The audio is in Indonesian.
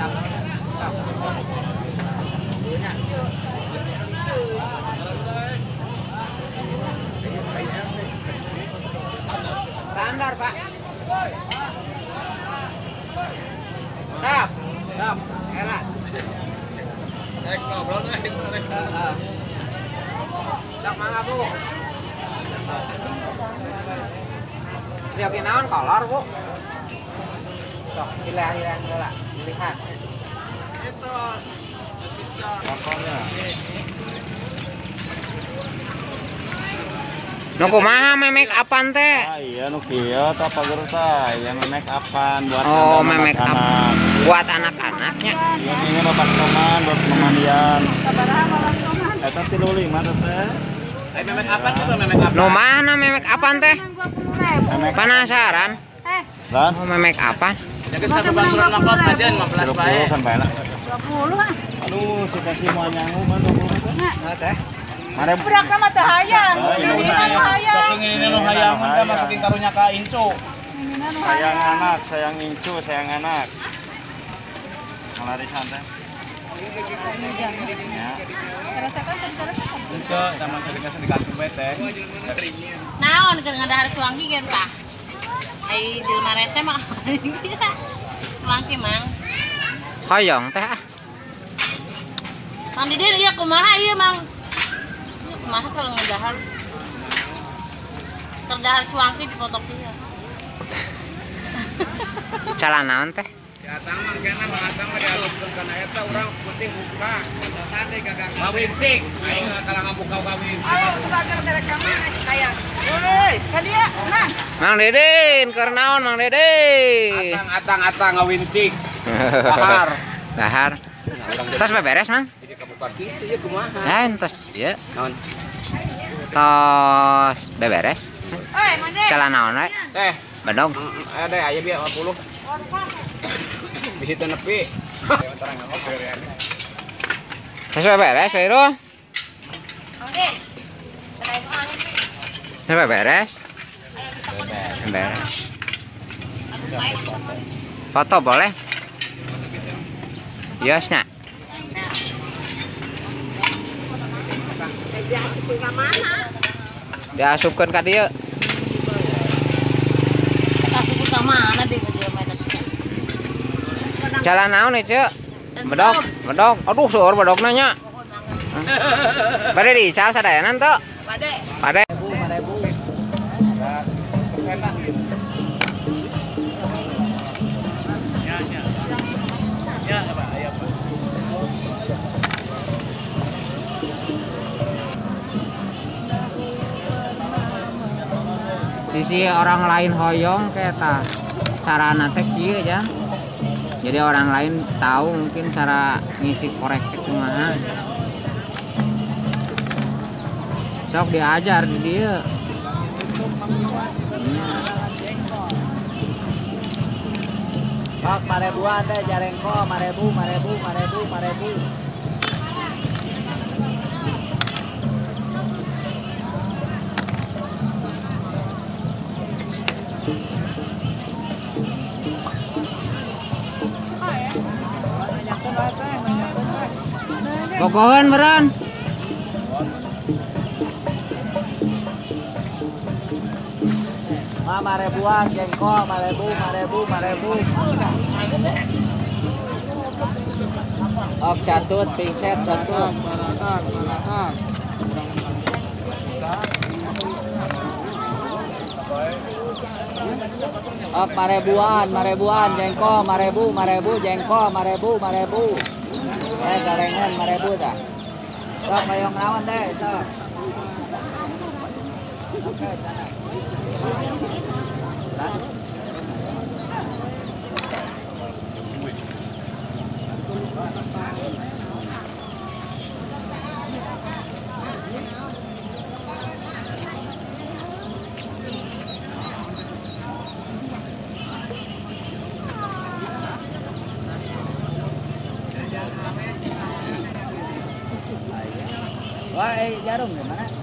Standar, Pak. Stop. Stop. Era. Ngobrol nih. Sok mangga, Bu. Dia kinaon kolor, Bu. Sok pilih-pilih dulu, lihat. Itu. Pokoknya. Nu kumaha memek apan teh? Ah iya nu kieu teh pager teh, yang make upan buat memek anak-anak. Buat anak-anaknya. Yang ini mah pas koman buat pemandian. Eta 35 teh. Memek apan tuh memek apan. Nu mana memek apan teh? Penasaran? Lan? Oh, memek apan? Jadi satu bangkuran mangkot aja 15 bae. Kan bae lah. 20 ah. Aduh, si kasih mau nyangu mah 20 teh. Teh. Mare Budak nama teh hayang. ini hayang. Sok ini nu hayang teh masukin karunya ka incu. sayang anak, sayang incu, sayang anak. Melarisan teh. Ya. Rasakan rasakan. Incu sama dikasih di kaki bae teh. Naon keur ngadahar cuangki kan tah. Ai di lemari teh mah. Cuangki mang. Hoyong teh ah. Mang Didin ieu kumaha ieu mang? Ieu kumaha keur ngadahar. Terdahar cuangki dipoto ieu. Calana naon teh? Ya tang mah kena mangatang mah dialupkeun kana eta urang penting buka. Tadi gagang. Kawin cik, aing kalangan buka kawin. Ayo bagar mereka mana sayang. Woi, ka dia. Nah. Mang Didin, keur naon Mang Didin? Atang ngawin cik. Bahar. Dahar. Tos beberes, Mang? Jadi kabupaten kitu ye kumaha? Ya, tos ieu. Naon? Tos beberes. Oi, mande. Calana naon we? Teh, Badog. ada aya bieu 50. Di situ nepi. Antara nganggo berean. Tos beberes, Wirul. Oke. Tos beberes. Beberes. Foto boleh? Yosnya. Diasupkeun ka dieu. Kasupkeun ka mana deui dia mah. Jalan naon ieu, Bedog, bedog. Aduh, seueur bedogna nya. Bade diical sadayanan teu? Pade. Pade. 5.000. Persenan gitu. Ya, Pak, aya Pak. Sisi orang lain hoyong keta carana teh kieu aja. Jadi orang lain tahu mungkin cara ngisi korek teh kumaha. Sok diajar di dieu. Pak, 5.000-an teh jarengko, 5.000. Bogohan beran. Ma 5.000-an jengko, 5.000. Ok catut pingset catut. Ok 5.000-an jengko, 5.000 jengko, 5.000. Gorengan 5.000 dah. Sok payung naon teh, sok. Oke, sana. Wah, jarum di mana?